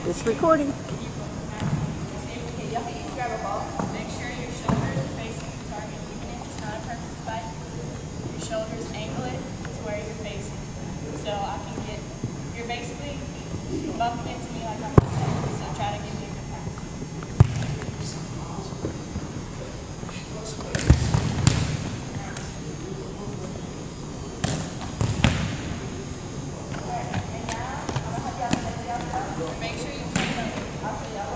It's recording. Okay, y'all can each grab a ball. Make sure your shoulders are facing the target, even if it's not a perfect spike. Your shoulders angle it to where you're facing. So I can get, you're basically bumping into me like I'm the same. So try to give me a good pass. Make sure you turn them. I'll show y'all.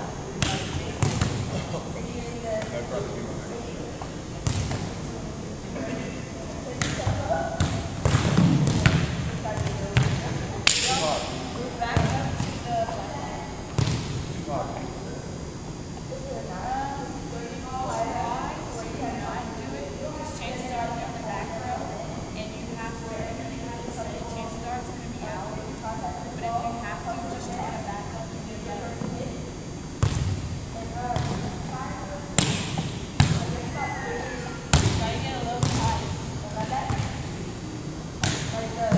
Back up to the chances are you're on the back row and you have to chances are it's going to be out. But if you have to, just try to back up and do better. Try to get a little bit high. Like that. Like the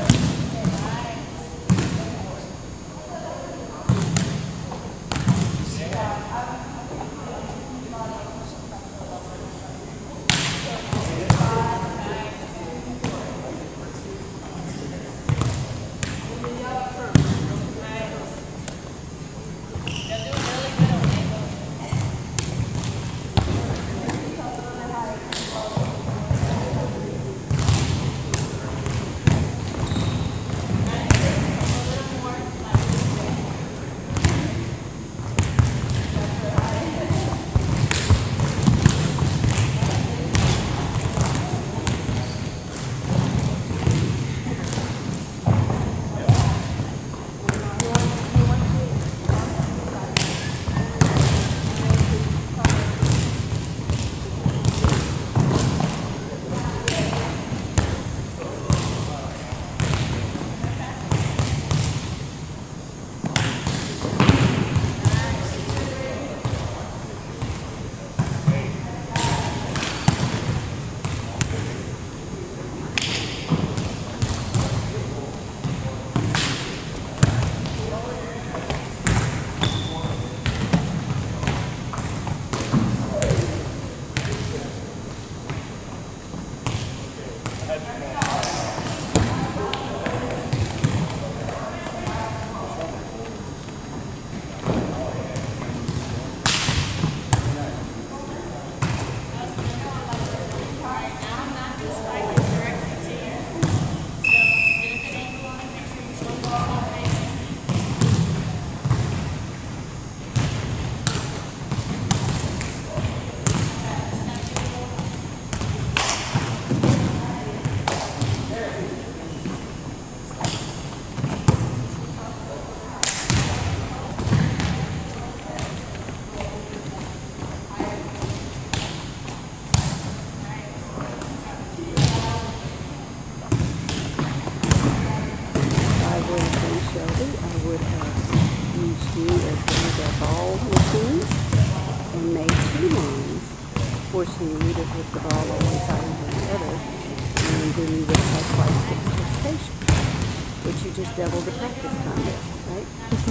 forcing you to hit the ball on one side and the other, and then you would have twice the participation, which you just doubled the practice time with, right?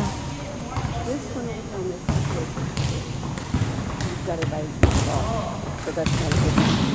This one is on this side. You've got everybody's ball, so that's not a good one.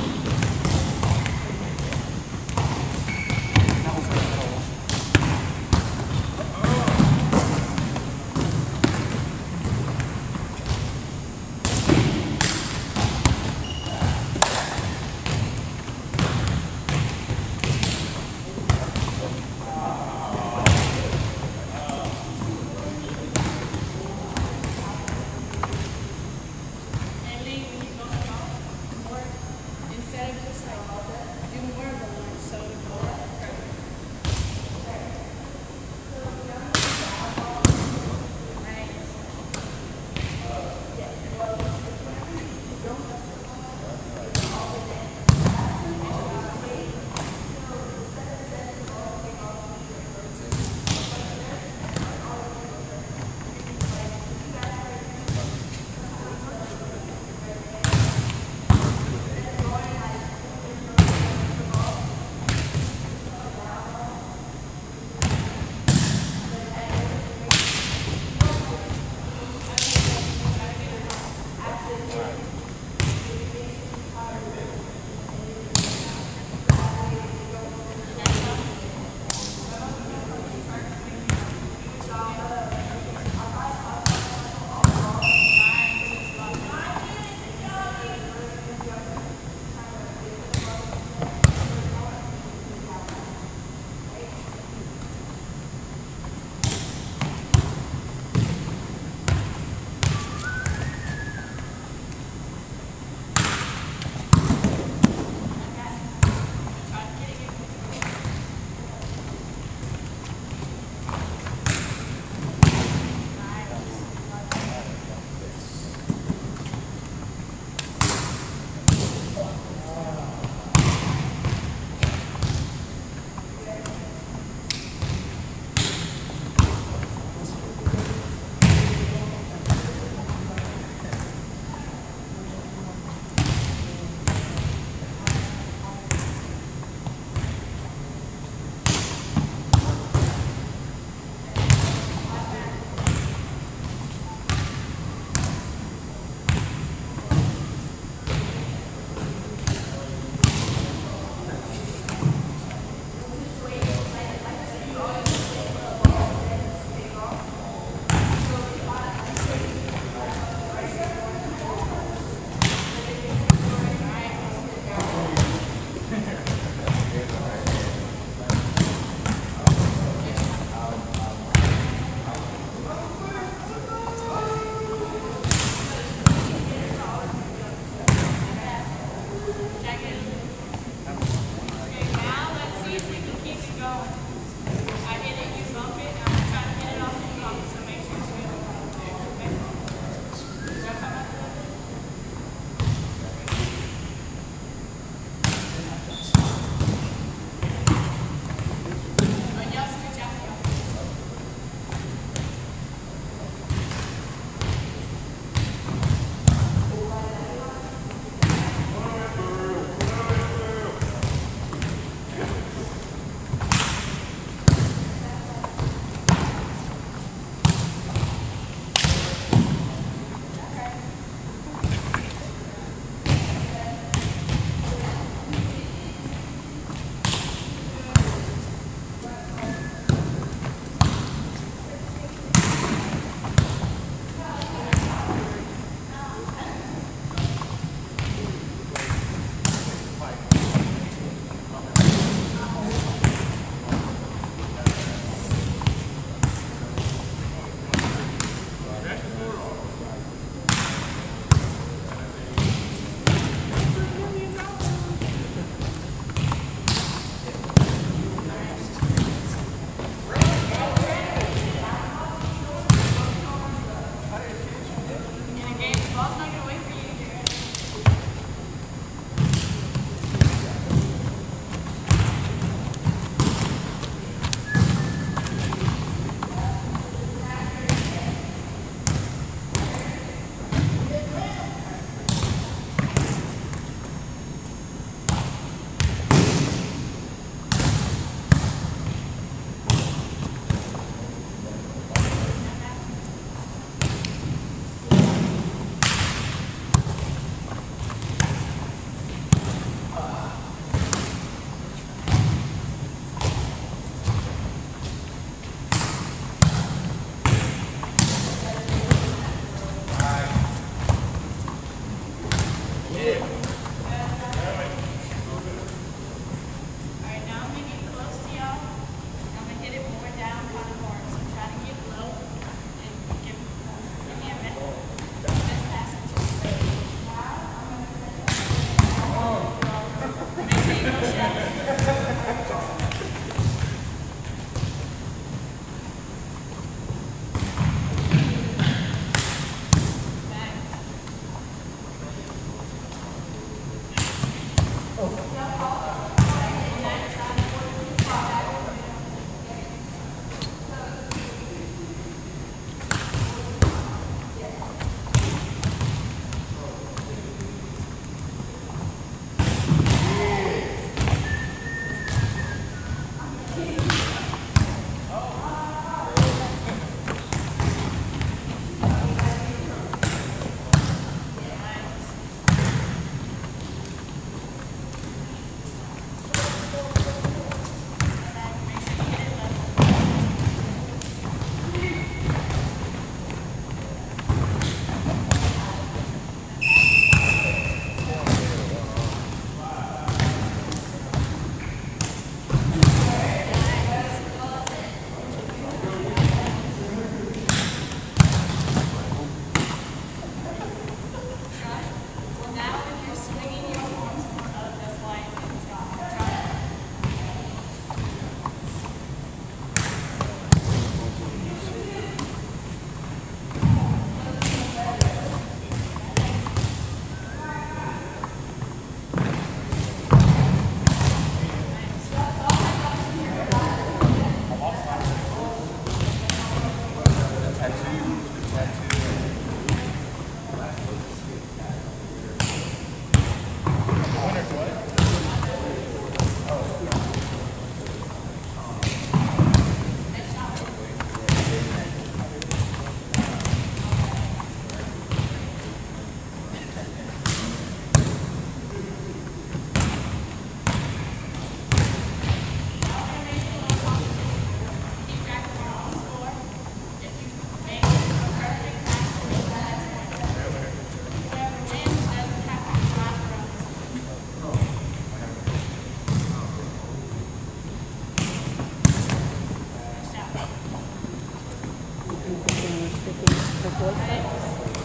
both sides.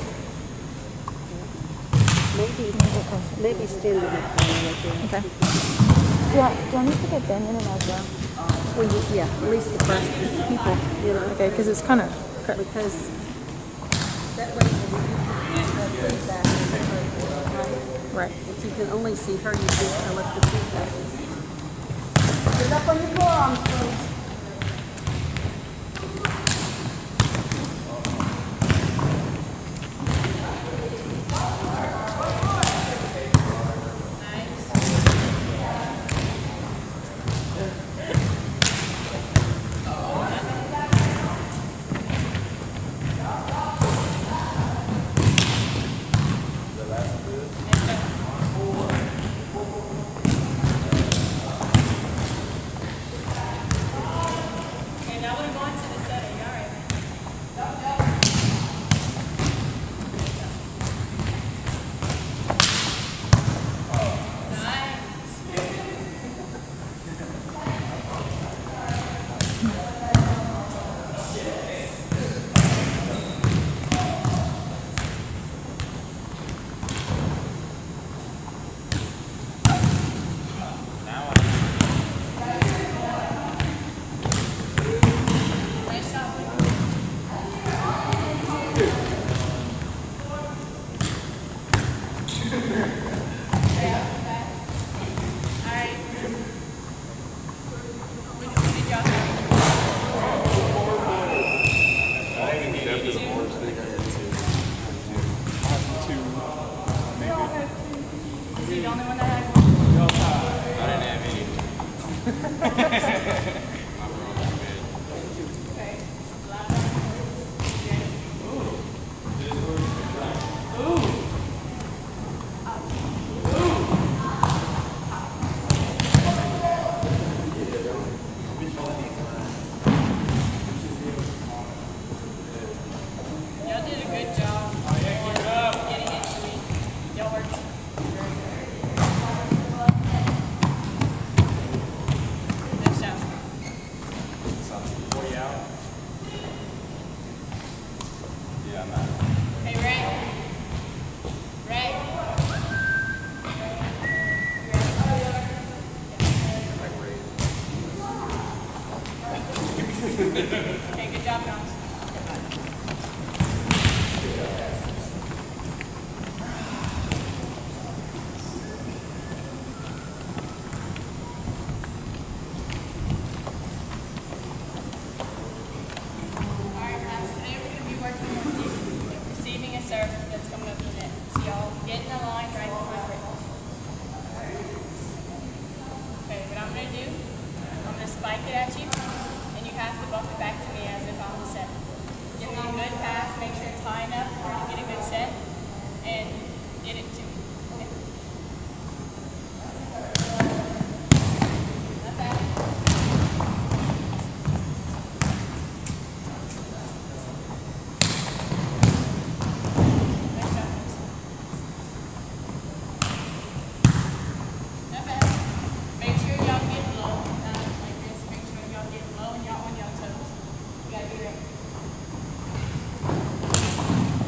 Maybe stand it up right there. Okay. Do I need to get Ben in it as well? Well, yeah, at least the first people, you know. Okay, because it's kind of... Because that way you can feedback Right. if you can only see her, you can tell if the feedback is. Get up on your forearms, please. Okay, good job, guys. Alright, guys, today we're going to be working on receiving a serve that's coming up to the net. So y'all get in the line right in my grip. Okay, what I'm going to do, I'm going to spike it at you, and you have to bump it back to me as if I'm the set. Give me a good pass, make sure it's high enough for you to get a good set, and get it to me. Okay? Not bad. Nice job, guys. Not bad. Make sure y'all get low, like this. Make sure y'all get low and y'all on y'all toes. You gotta be ready.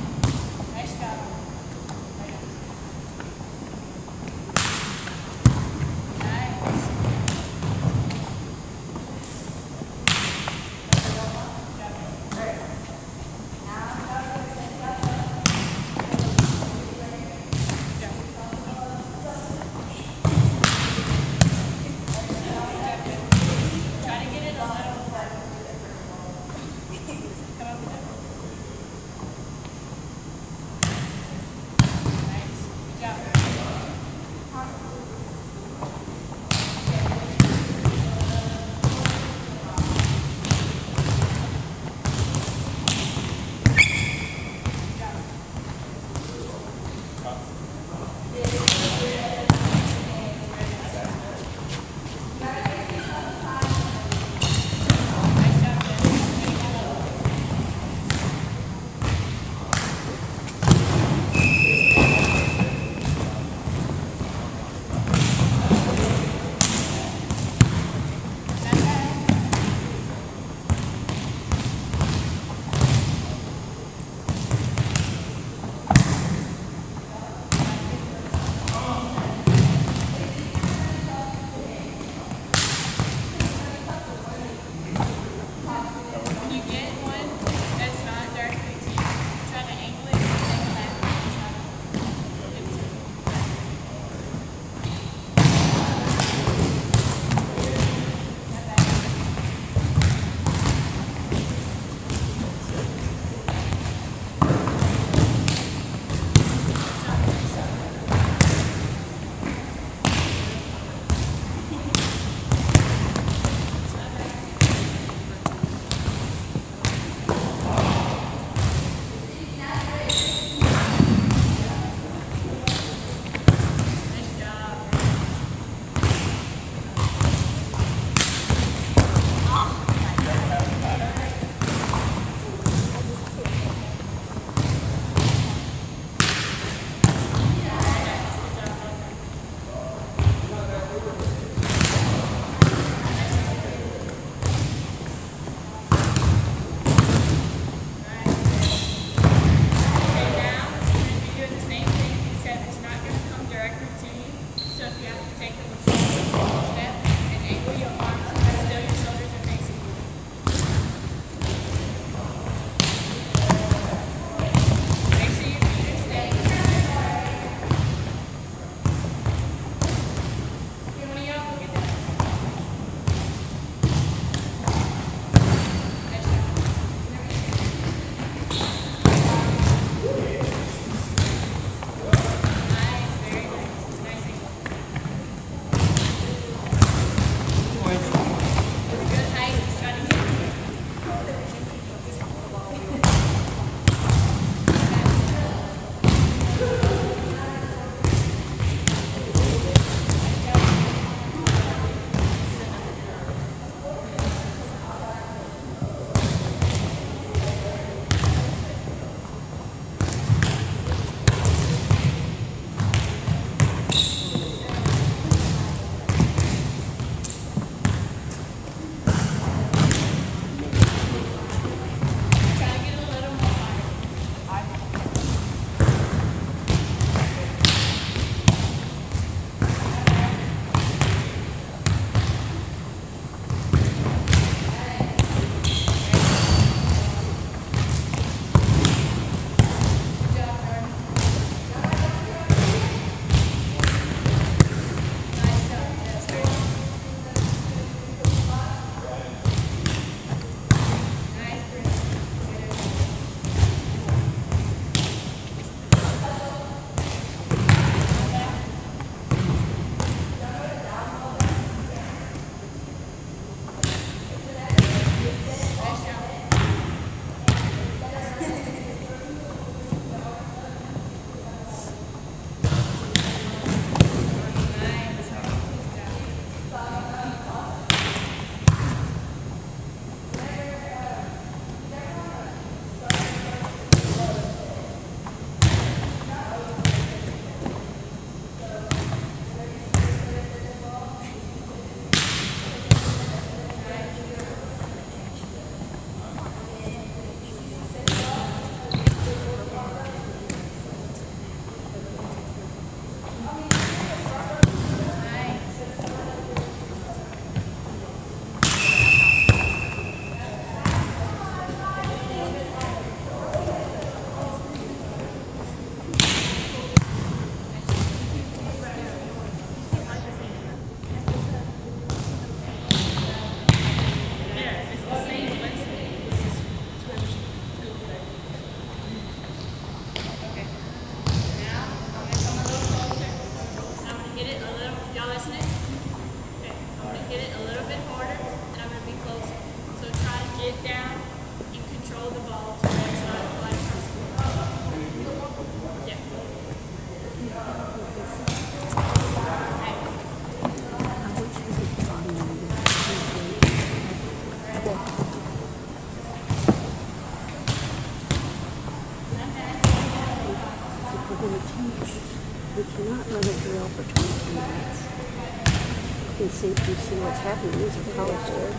going to teach. We cannot run a drill for 20 minutes. You see what's happening. These are college kids.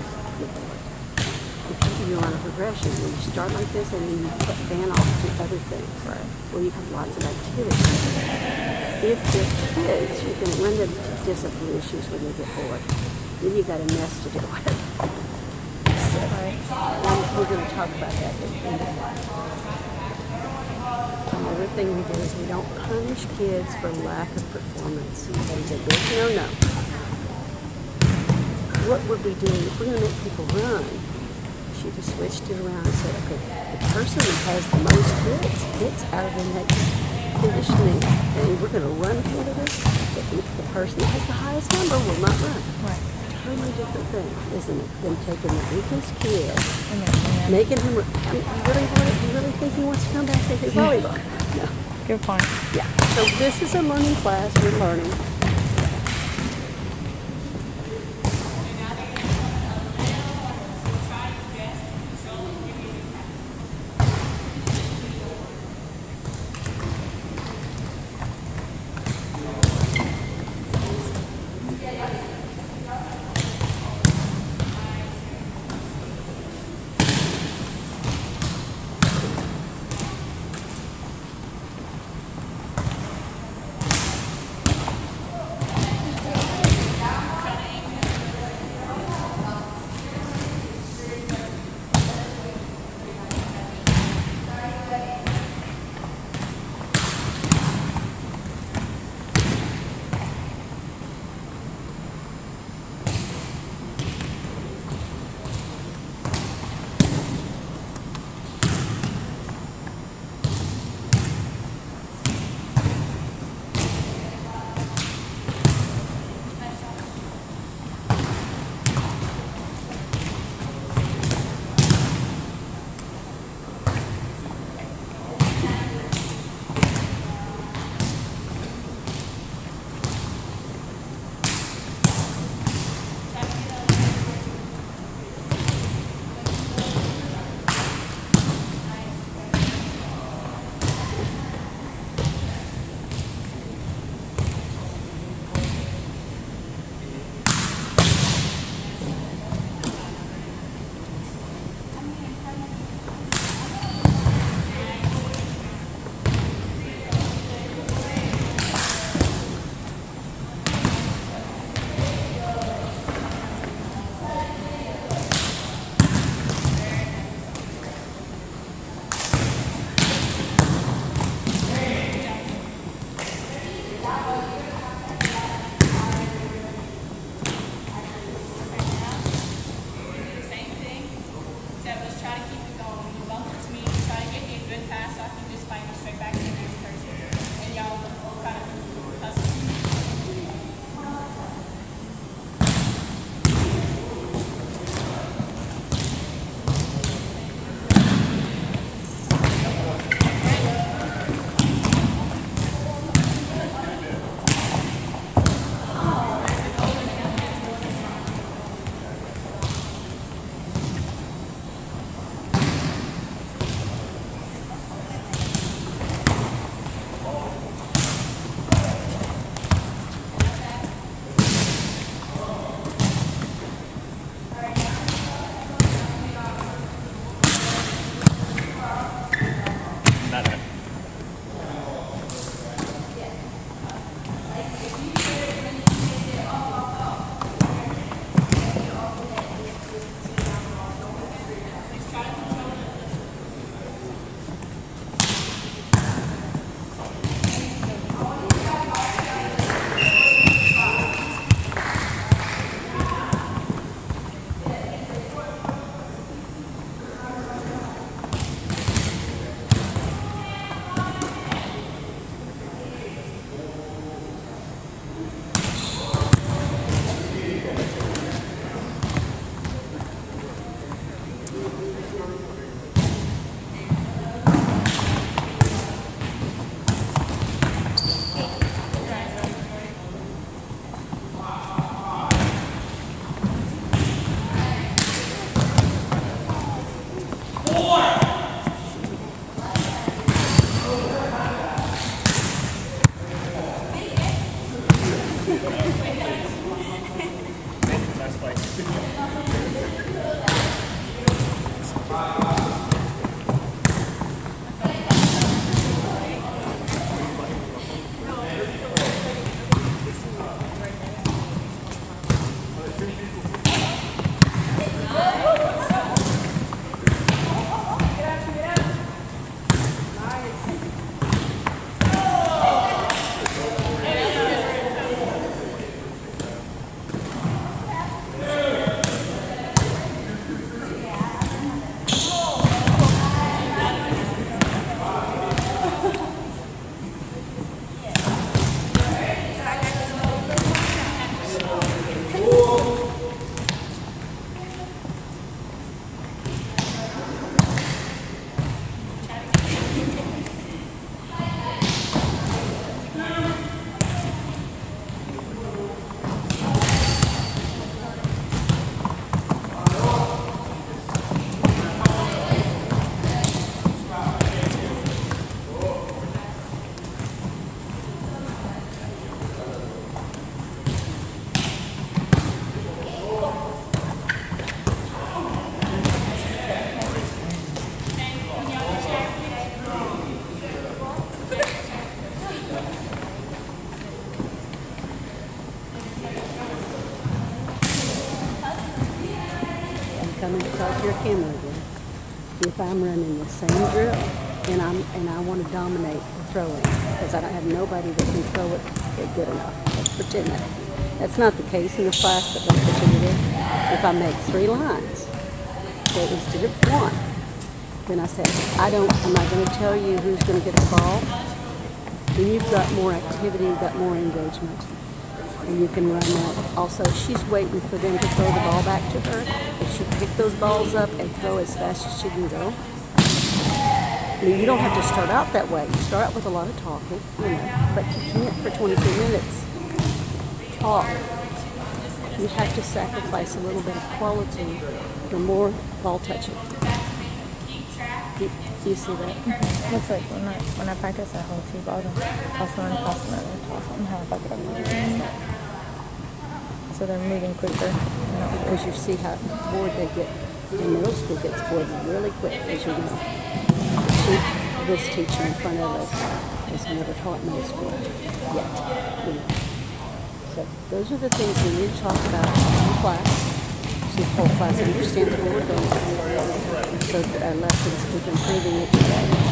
If you're on a progression, when you start like this and then you fan off to other things, right, where you have lots of activity. If they're kids, you can run them to discipline issues when they get bored. Then you got a mess to deal with. So, and we're going to talk about that at the end of life. Another thing we do is we don't punish kids for lack of performance. There's a big no-no. What would we do if we're going to make people run? She just switched it around and said, okay, the person who has the most hits out of the next conditioning thing, we're going to run for this. The person that has the highest number will not run. Right. Totally different thing, isn't it? Than taking the weakest kid, making him. You really think he wants to come back to play volleyball? No. Good point. Yeah. So this is a learning class. We're learning. coming to talk to your camera again. If I'm running the same drill and I want to dominate throwing because I don't have nobody that can throw it good enough. Let's pretend that. That's not the case in this class, but let's pretend it is. If I make 3 lines, so instead of 1, then I say, I'm not going to tell you who's going to get the ball. Then you've got more activity, you've got more engagement. And you can run that. Also, she's waiting for them to throw the ball back to her. If she pick those balls up and throw as fast as she can go. I mean, you don't have to start out that way. You start out with a lot of talking, you know, but you can't for 22 minutes talk. You have to sacrifice a little bit of quality for more ball touching. You see that? It's like when I practice at home too, I'll toss one, toss another, toss one, have a bucket of moving. So they're moving quicker. Because you see how bored they get. In middle school gets bored really quick, as you know. This teacher in front of us has never taught middle school yet. You know. So those are the things we need to talk about in class. So the whole class understands what we're going through. So that our lessons keep improving each day.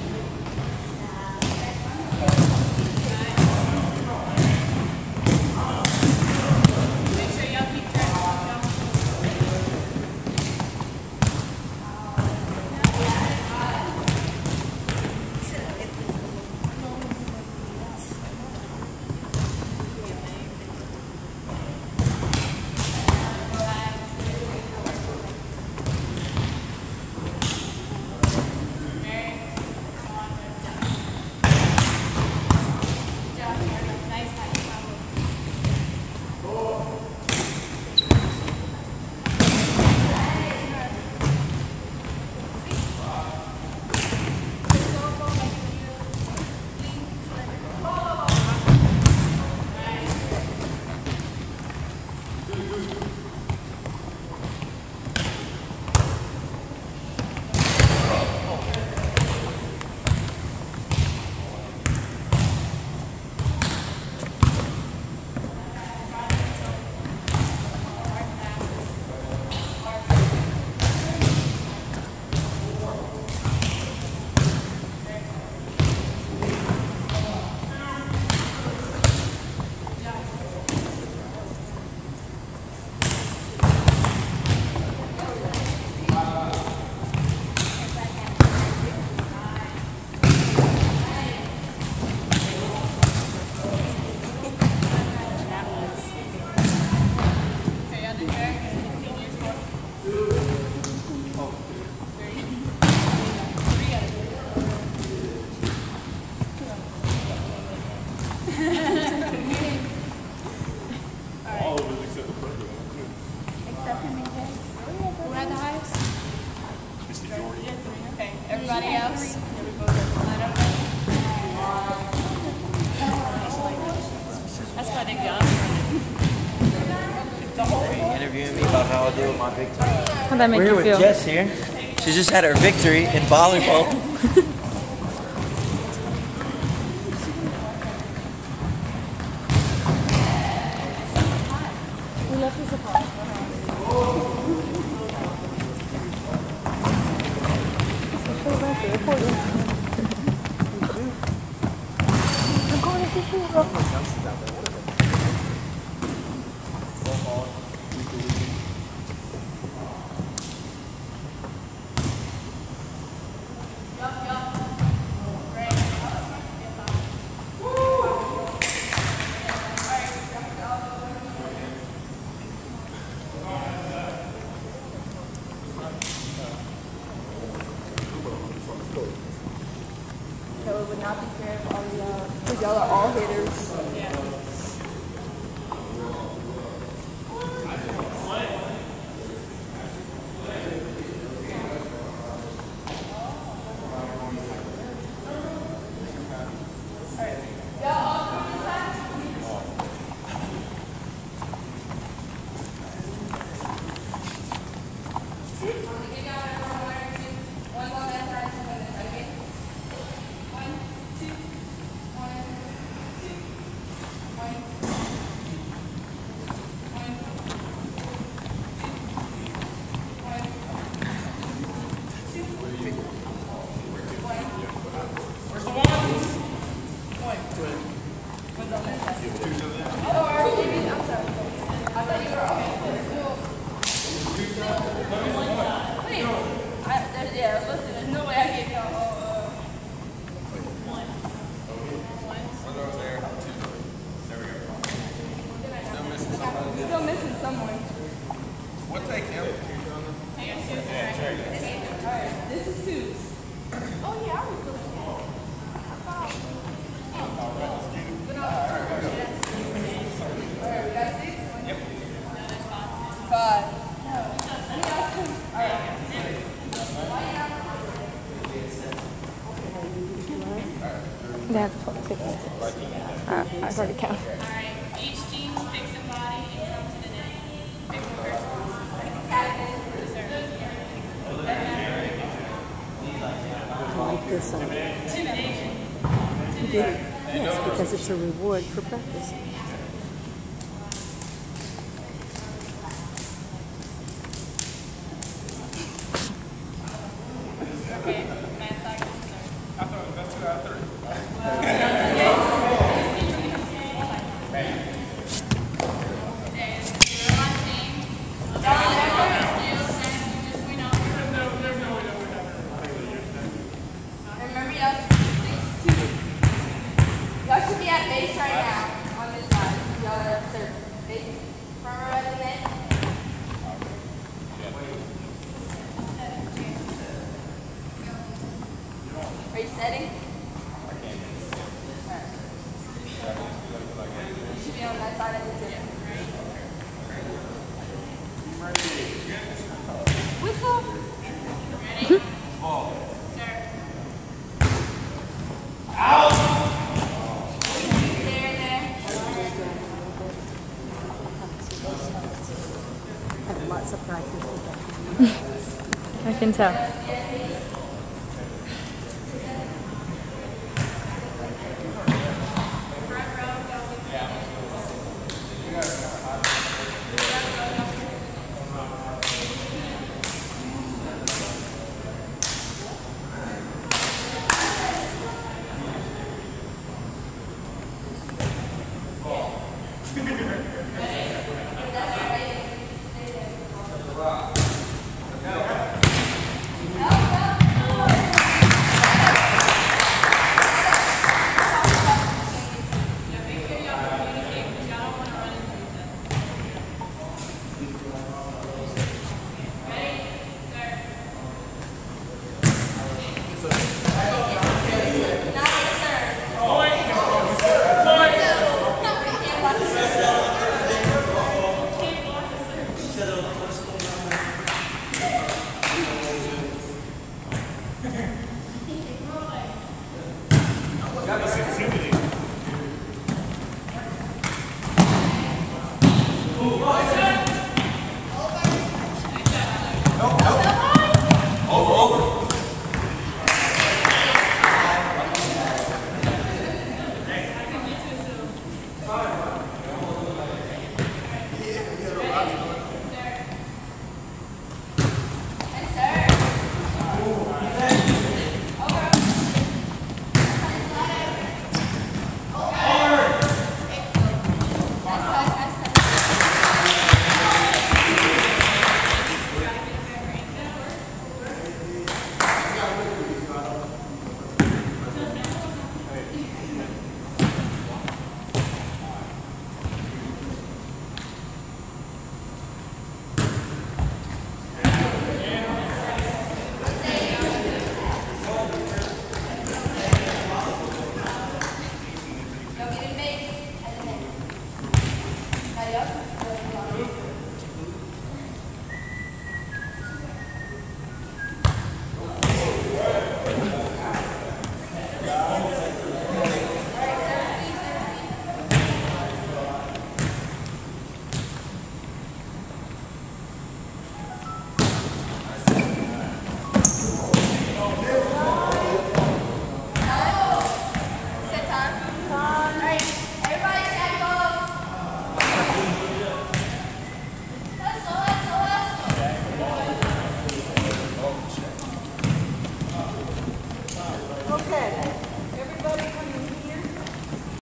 Everybody else? That's my big job. Interviewing me about how I do with my victory. How'd that make We're you here feel? with Jess here. She just had her victory in volleyball. We left his apartment. I'm going to see you. So it would not be fair if all y'all, because y'all are all hitters. someone. We'll take him. Alright, this is Suze. Oh yeah, I was looking Alright, we got 6? Yep. 5. They have to take this. I've already counted. Alright, each team pick somebody and come to the net. Pick one person. Like this on Intimidation. Yes, because it's a reward for practicing. Okay, math cycle, I thought that's 2 out of 3. Remember, y'all 6-2. Y'all should be at base right now on this side. Y'all are at third. Base. Front row at the net. Are you setting? Alright. You should be on that side at the tip. Whistle. Ready? Sir. Have lots of practice with that. I can tell. Okay.